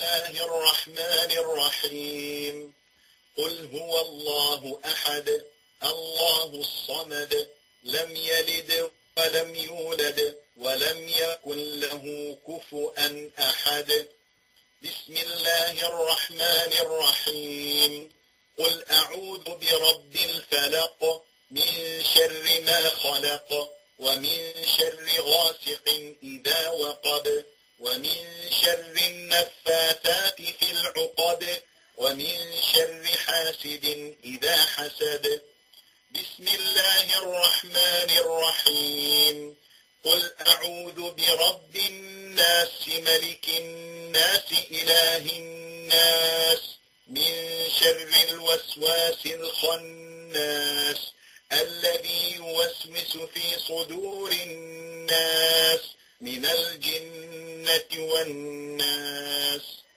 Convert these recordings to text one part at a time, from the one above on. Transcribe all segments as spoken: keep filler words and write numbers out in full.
الله الرحمن الرحيم. قل هو الله أحد الله الصمد لم يلد ولم يولد ولم يكن له كفؤا أحد. بسم الله الرحمن الرحيم. قل أعوذ برب الفلق من شر ما خلق ومن شر غاسق إذا وقب ومن شر النفاثات في العقد ومن شر حاسد إذا حسد. بسم الله الرحمن الرحيم. قل أعوذ برب الناس ملك الناس إله الناس من شر الوسواس الخناس الذي يوسوس في صدور الناس من الجنة والناس.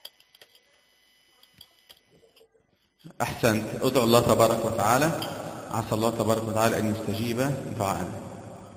أحسنت. أدعو الله تبارك وتعالى، عسى الله تبارك وتعالى أن يستجيب دعاءنا.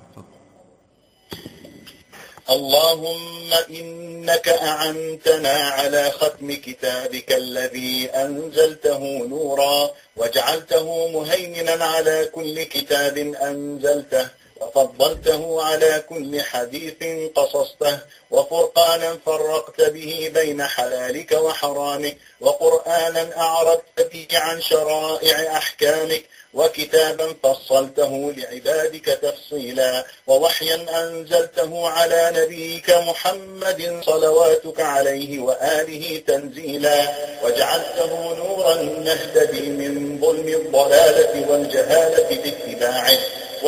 اللهم إنك أعنتنا على ختم كتابك الذي أنزلته نورا وجعلته مهيمنا على كل كتاب أنزلته وفضلته على كل حديث قصصته وفرقانا فرقت به بين حلالك وحرامك وقرآنا أعرضت به عن شرائع أحكامك وكتابا فصلته لعبادك تفصيلا ووحيا أنزلته على نبيك محمد صلواتك عليه وآله تنزيلا وجعلته نورا نهتدي من ظلم الضلالة والجهالة باتباعه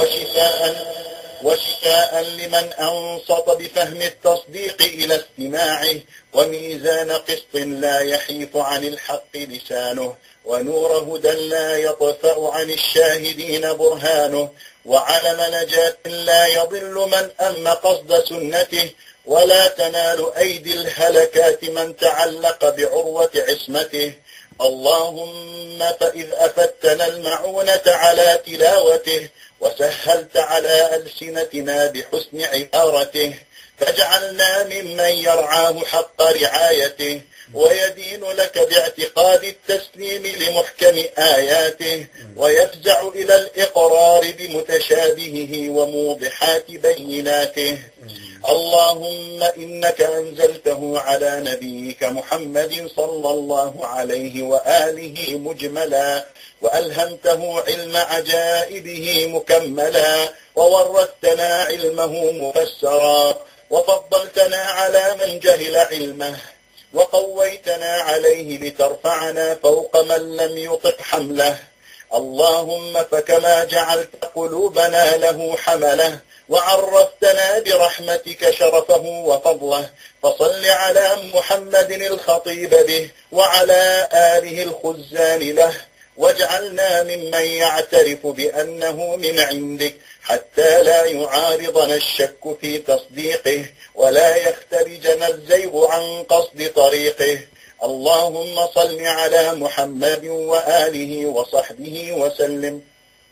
وشفاء وشفاء لمن أنصت بفهم التصديق إلى استماعه وميزان قسط لا يحيف عن الحق لسانه ونور هدى لا يطفأ عن الشاهدين برهانه وعلم نجاة لا يضل من أم قصد سنته ولا تنال أيدي الهلكات من تعلق بعروة عصمته. اللهم فإذ أفدتنا المعونة على تلاوته وسهلت على ألسنتنا بحسن عبارته فاجعلنا ممن يرعاه حق رعايته ويدين لك باعتقاد التسليم لمحكم آياته ويفزع إلى الإقرار بمتشابهه وموضحات بيناته. اللهم إنك أنزلته على نبيك محمد صلى الله عليه وآله مجملا وألهمته علم عجائبه مكملا وورثتنا علمه مفسرا وفضلتنا على من جهل علمه وقويتنا عليه لترفعنا فوق من لم يطق حمله. اللهم فكما جعلت قلوبنا له حمله وعرفتنا برحمتك شرفه وفضله فصل على محمد الخطيب به وعلى آله الخزان له واجعلنا ممن يعترف بأنه من عندك حتى لا يعارضنا الشك في تصديقه ولا يخترجنا الزيغ عن قصد طريقه. اللهم صل على محمد وآله وصحبه وسلم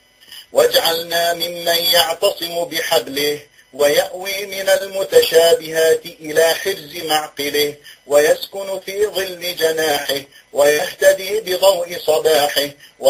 واجعلنا ممن يعتصم بحبله ويأوي من المتشابهات إلى حرز معقله ويسكن في ظل جناحه ويهتدي بضوء صباحه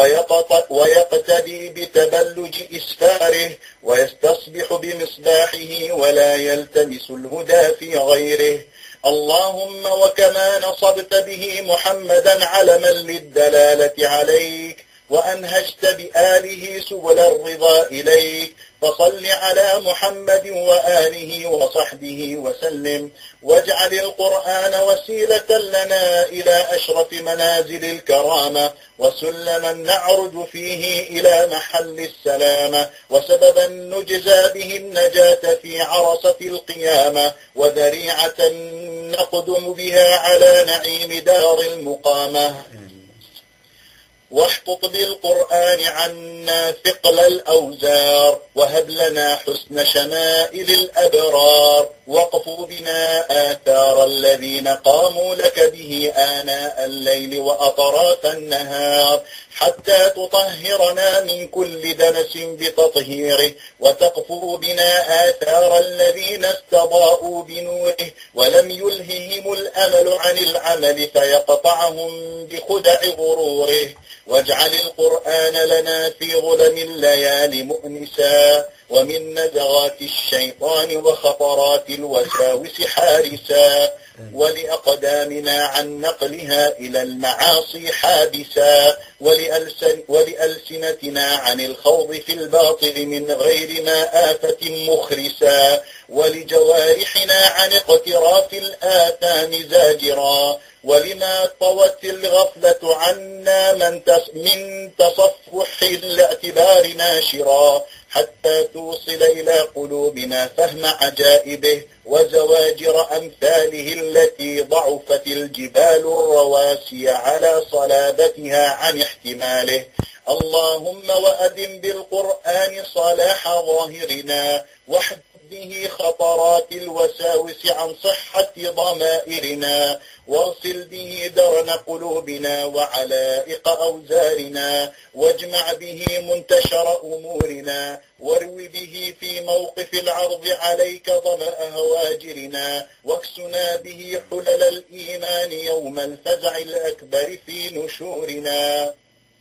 ويقتدي بتبلج إسفاره ويستصبح بمصباحه ولا يلتمس الهدى في غيره. اللهم وكما نصبت به محمدا علما للدلالة عليك وأنهجت بآله سبل الرضا إليك فصل على محمد وآله وصحبه وسلم واجعل القرآن وسيلة لنا إلى أشرف منازل الكرامة وسلما نعرج فيه إلى محل السلامة وسببا نجزى به النجاة في عرصة القيامة وذريعة نقدم بها على نعيم دار المقامة. واحطط بالقرآن عنا ثقل الأوزار، وهب لنا حسن شمائل الأبرار، واقفوا بنا آثار الذين قاموا لك به آناء الليل وأطراف النهار، حتى تطهرنا من كل دنس بتطهيره، وتقفوا بنا آثار الذين استضاءوا بنوره ولم يلههم الأمل عن العمل فيقطعهم بخدع غروره، واجعل القرآن لنا في ظلم الليالي مؤنسا، ومن نزغات الشيطان وخطرات الوساوس حارسا، ولأقدامنا عن نقلها إلى المعاصي حابسا، ولألسن ولألسنتنا عن الخوض في الباطل من غير ما آفة مخرسا، ولجوارحنا عن اقتراف الآثام زاجرا، ولما طوت الغفلة عنا من من تصفح الاعتبار ناشرا، حتى توصل إلى قلوبنا فهم عجائبه وزواجر أمثاله التي ضعفت الجبال الرواسي على صلابتها عن احتماله. اللهم وأدم بالقرآن صلاح ظاهرنا، واحد به خطرات الوساوس عن صحة ضمائرنا، واغسل به درن قلوبنا وعلائق أوزارنا، واجمع به منتشر أمورنا، واروي به في موقف العرض عليك ظمأ هواجرنا، واكسنا به حلل الإيمان يوم الفزع الأكبر في نشورنا.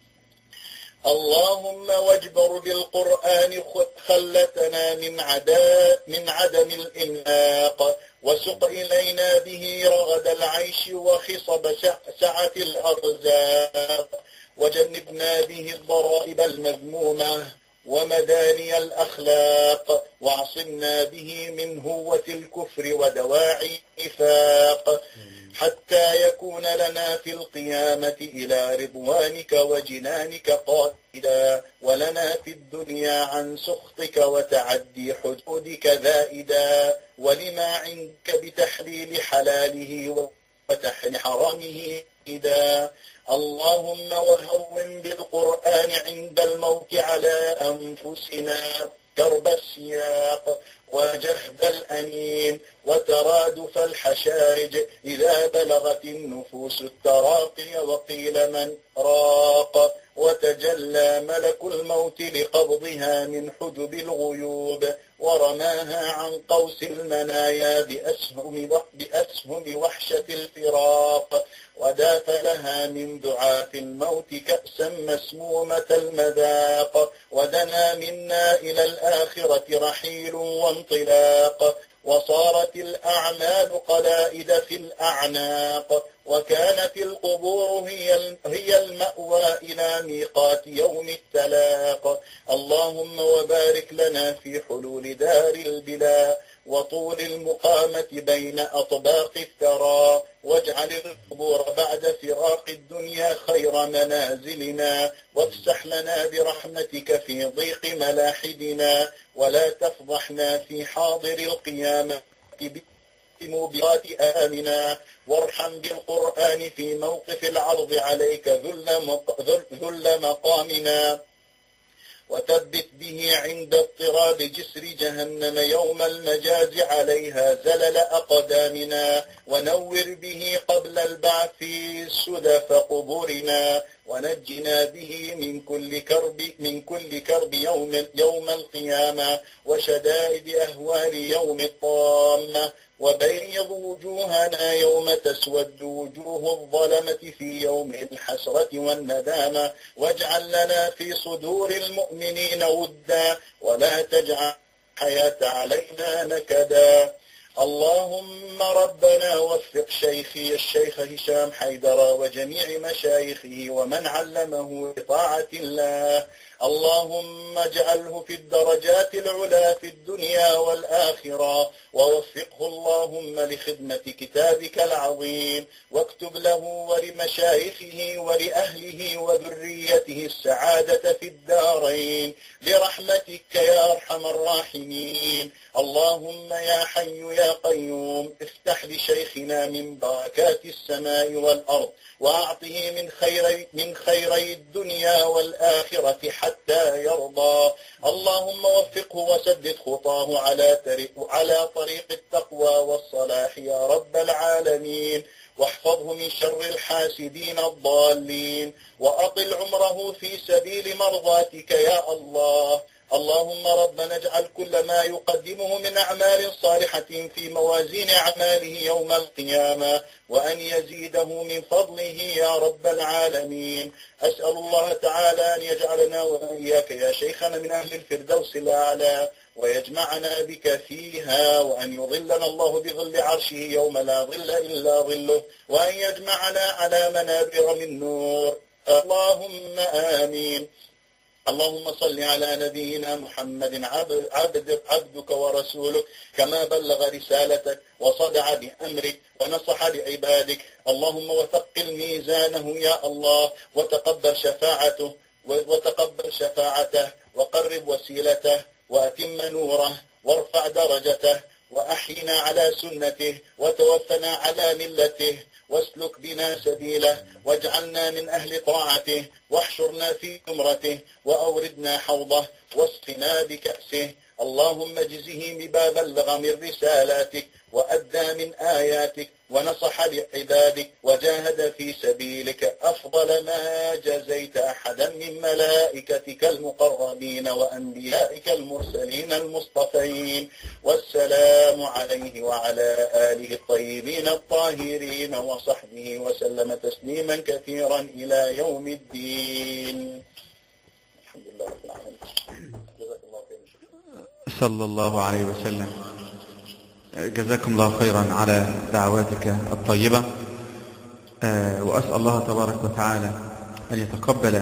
اللهم واجبر بالقرآن خلتنا من عدا من عدم الإنفاق، وسق إلينا به رغد العيش وخصب سعة الأرزاق، وجنبنا به الضرائب المذمومة ومداني الأخلاق، واعصمنا به من هوة الكفر ودواعي النفاق، حتى يكون لنا في القيامة إلى رضوانك وجنانك قائدا، ولنا في الدنيا عن سخطك وتعدي حدودك ذائدا، ولما عندك بتحليل حلاله وتحريم حرامه إذا. اللهم وهون بالقرآن عند الموت على أنفسنا كرب السياق وجهد الأنين وترادف الحشارج إذا بلغت النفوس التراقي وقيل من راق، وتجلى ملك الموت لقبضها من حجب الغيوب، ورماها عن قوس المنايا بأسهم, بأسهم وحشة الفراق، وداف لها من دعاة الموت كأسا مسمومة المذاق، ودنا منا إلى الآخرة رحيل وانطلاق، وصارت الأعمال قلائد في الأعناق، وكانت القبور هي هي المأوى إلى ميقات يوم التلاق. اللهم وبارك لنا في حلول دار البلا وطول المقامة بين أطباق الثرى، واجعل القبور بعد فراق الدنيا خير منازلنا، وافسح لنا برحمتك في ضيق ملاحدنا، ولا تفضحنا في حاضر القيامة بموبقات آمنا، وارحم بالقرآن في موقف العرض عليك ذل مقامنا، وثبت به عند اضطراب جسر جهنم يوم المجاز عليها زلل أقدامنا، ونور به قبل البعث سدف قبورنا، ونجنا به من كل كرب من كل كرب يوم يوم القيامة وشدائد أهوال يوم الطامة، وبيض وجوهنا يوم تسود وجوه الظلمة في يوم الحسرة والندامة، واجعل لنا في صدور المؤمنين ودا، ولا تجعل الحياة علينا نكدا. اللهم ربنا وفق شيخي الشيخ هشام حيدر وجميع مشايخه ومن علمه لطاعة الله. اللهم اجعله في الدرجات العلى في الدنيا والآخرة، ووفقه اللهم لخدمة كتابك العظيم، واكتب له ولمشايخه ولأهله وذريته السعادة في الدارين برحمتك يا أرحم الراحمين. اللهم يا حي يا قيوم افتح لشيخنا من بركات السماء والأرض، وأعطه من خيري, من خيري الدنيا والآخرة حتى يرضى. اللهم وفقه وسدد خطاه على طريق, على طريق التقوى والصلاح يا رب العالمين، واحفظه من شر الحاسدين الضالين، وأطل عمره في سبيل مرضاتك يا الله. اللهم ربنا اجعل كل ما يقدمه من أعمال صالحة في موازين أعماله يوم القيامة، وأن يزيده من فضله يا رب العالمين. أسأل الله تعالى أن يجعلنا وإياك يا شيخنا من أهل الفردوس الأعلى، ويجمعنا بك فيها، وأن يظلنا الله بظل عرشه يوم لا ظل إلا ظله، وأن يجمعنا على منابر من نور. اللهم آمين. اللهم صل على نبينا محمد عبد عبد عبدك ورسولك، كما بلغ رسالتك وصدع بأمرك ونصح لعبادك. اللهم وثقل ميزانه يا الله، وتقبل شفاعته وتقبل شفاعته وقرب وسيلته وأتم نوره وارفع درجته، وأحينا على سنته وتوفنا على ملته، واسلك بنا سبيله، واجعلنا من أهل طاعته، واحشرنا في زمرته، وأوردنا حوضه، واسقنا بكأسه. اللهم اجزه بما بلغ من رسالاتك، وأدى من آياتك، ونصح لعبادك، وجاهد في سبيلك أفضل ما جزيت أحدا من ملائكتك المقربين وأنبيائك المرسلين المصطفين. والسلام عليه وعلى آله الطيبين الطاهرين وصحبه وسلم تسليما كثيرا إلى يوم الدين. الحمد لله رب العالمين. جزاك الله خيرا. صلى الله عليه وسلم. جزاكم الله خيرا على دعواتك الطيبة، وأسأل الله تبارك وتعالى أن يتقبل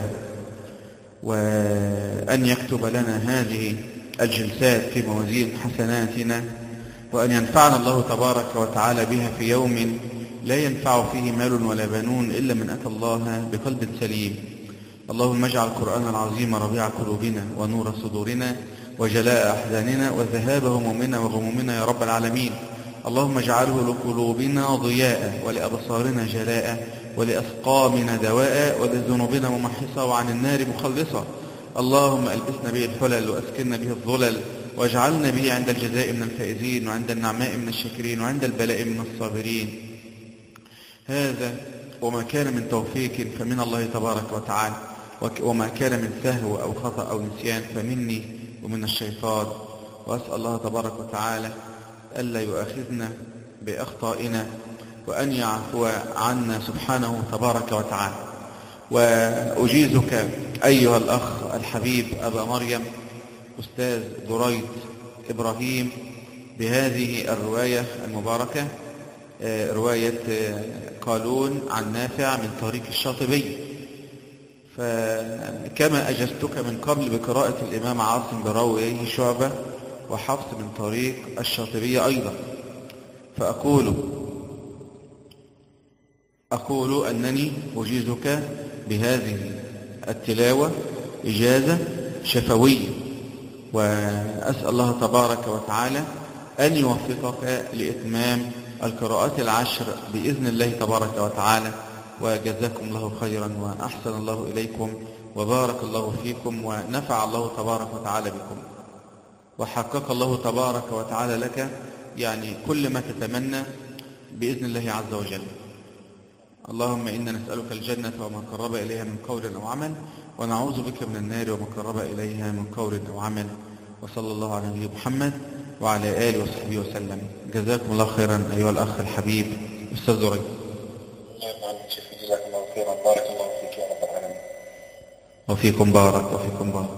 وأن يكتب لنا هذه الجلسات في موازين حسناتنا، وأن ينفعنا الله تبارك وتعالى بها في يوم لا ينفع فيه مال ولا بنون إلا من أتى الله بقلب سليم. اللهم اجعل القرآن العظيم ربيع قلوبنا ونور صدورنا وجلاء أحزاننا وذهاب همومنا وغمومنا يا رب العالمين. اللهم اجعله لقلوبنا ضياء، ولأبصارنا جلاء، ولأسقامنا دواء، ولذنوبنا ممحصة، وعن النار مخلصة. اللهم ألبسنا به الحلل، وأسكننا به الظلل، واجعلنا به عند الجزاء من الفائزين، وعند النعماء من الشاكرين، وعند البلاء من الصابرين. هذا وما كان من توفيق فمن الله تبارك وتعالى، وما كان من سهو أو خطأ أو نسيان فمني ومن الشيطان. وأسأل الله تبارك وتعالى ألا يؤاخذنا بأخطائنا، وأن يعفو عنا سبحانه تبارك وتعالى. وأجيزك أيها الأخ الحبيب أبا مريم أستاذ دريد إبراهيم بهذه الرواية المباركة، رواية قالون عن نافع من طريق الشاطبي. فكما أجزتك من قبل بقراءة الإمام عاصم براويه شعبة وحفص من طريق الشاطبي أيضا، فأقول أقول أنني أجيزك بهذه التلاوة إجازة شفوية، وأسأل الله تبارك وتعالى أن يوفقك لإتمام القراءات العشر بإذن الله تبارك وتعالى. وجزاكم الله خيرا، وأحسن الله إليكم، وبارك الله فيكم، ونفع الله تبارك وتعالى بكم، وحقق الله تبارك وتعالى لك يعني كل ما تتمنى بإذن الله عز وجل. اللهم إنا نسألك الجنة وما قرب إليها من قول أو عمل، ونعوذ بك من النار وما قرب إليها من قول أو عمل. وصلى الله على نبينا محمد وعلى آله وصحبه وسلم. جزاكم الله خيرا أيها الأخ الحبيب أستاذ دريد. جزاك الله خيرا، بارك الله فيك يا رب العالمين. وفيكم بارك وفيكم بارك.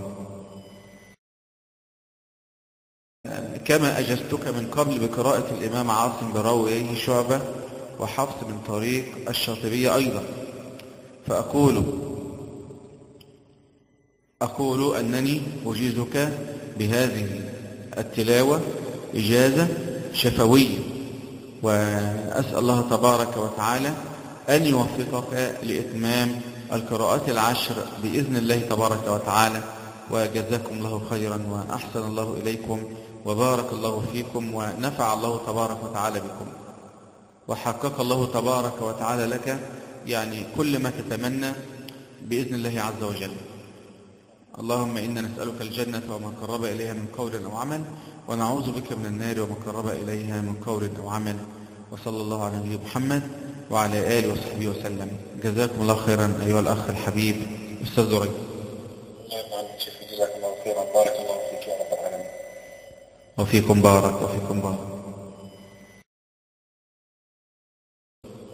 كما أجزتك من قبل بقراءة الإمام عاصم براويه شعبة وحفص من طريق الشاطبي أيضا، فأقول أقول أنني أجيزك بهذه التلاوة إجازة شفوية، وأسأل الله تبارك وتعالى أن يوفقك لإتمام القراءات العشر بإذن الله تبارك وتعالى. وجزاكم الله خيرا وأحسن الله إليكم وبارك الله فيكم ونفع الله تبارك وتعالى بكم، وحقق الله تبارك وتعالى لك يعني كل ما تتمنى بإذن الله عز وجل. اللهم إنا نسألك الجنة وما قرب إليها من قول أو عمل، ونعوذ بك من النار وما قرب إليها من قول أو عمل. وصلى الله على نبينا محمد وعلى آله وصحبه وسلم. جزاكم الله خيرا أيها الأخ الحبيب أستاذ زريق. جزاك الله خيرا، بارك الله فيك يا رب العالمين. وفيكم بارك وفيكم بارك.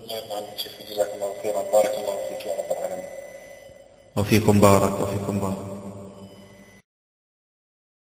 جزاك الله خيرا، بارك الله فيك يا رب العالمين. وفيكم بارك وفيكم بارك.